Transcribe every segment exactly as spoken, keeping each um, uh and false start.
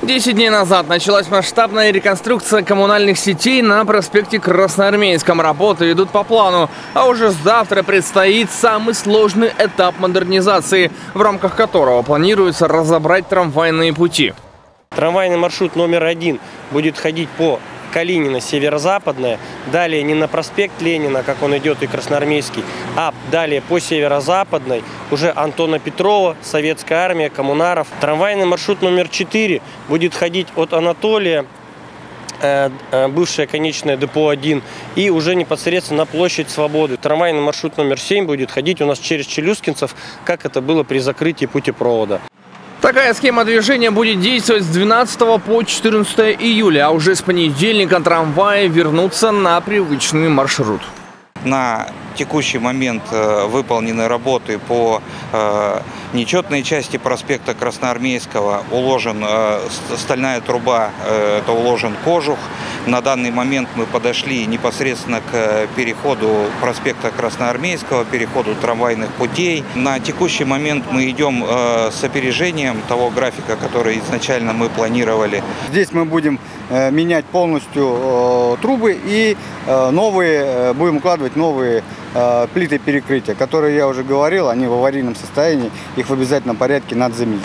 Десять дней назад началась масштабная реконструкция коммунальных сетей на проспекте Красноармейском. Работы идут по плану, а уже завтра предстоит самый сложный этап модернизации, в рамках которого планируется разобрать трамвайные пути. Трамвайный маршрут номер один будет ходить по Калинина, северо-западная, далее не на проспект Ленина, как он идет и Красноармейский, а далее по северо-западной, уже Антона Петрова, Советская армия, Коммунаров. Трамвайный маршрут номер четыре будет ходить от Анатолия, э, э, бывшее конечное депо один, и уже непосредственно на площадь Свободы. Трамвайный маршрут номер семь будет ходить у нас через Челюскинцев, как это было при закрытии путепровода. Такая схема движения будет действовать с двенадцатого по четырнадцатое июля, а уже с понедельника трамваи вернутся на привычный маршрут. На текущий момент выполнены работы по э, нечетной части проспекта Красноармейского. Уложен э, стальная труба, э, это уложен кожух. На данный момент мы подошли непосредственно к переходу проспекта Красноармейского, переходу трамвайных путей. На текущий момент мы идем э, с опережением того графика, который изначально мы планировали. Здесь мы будем э, менять полностью э, трубы и э, новые, э, будем укладывать новые э, плиты перекрытия, которые, я уже говорил, они в аварийном состоянии, их в обязательном порядке надо заменить.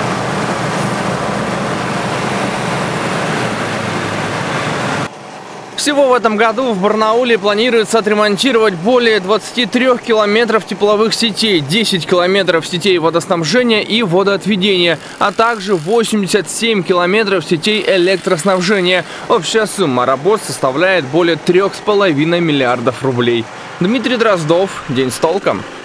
Всего в этом году в Барнауле планируется отремонтировать более двадцати трёх километров тепловых сетей, десять километров сетей водоснабжения и водоотведения, а также восемьдесят семь километров сетей электроснабжения. Общая сумма работ составляет более трёх с половиной миллиардов рублей. Дмитрий Дроздов. День с толком.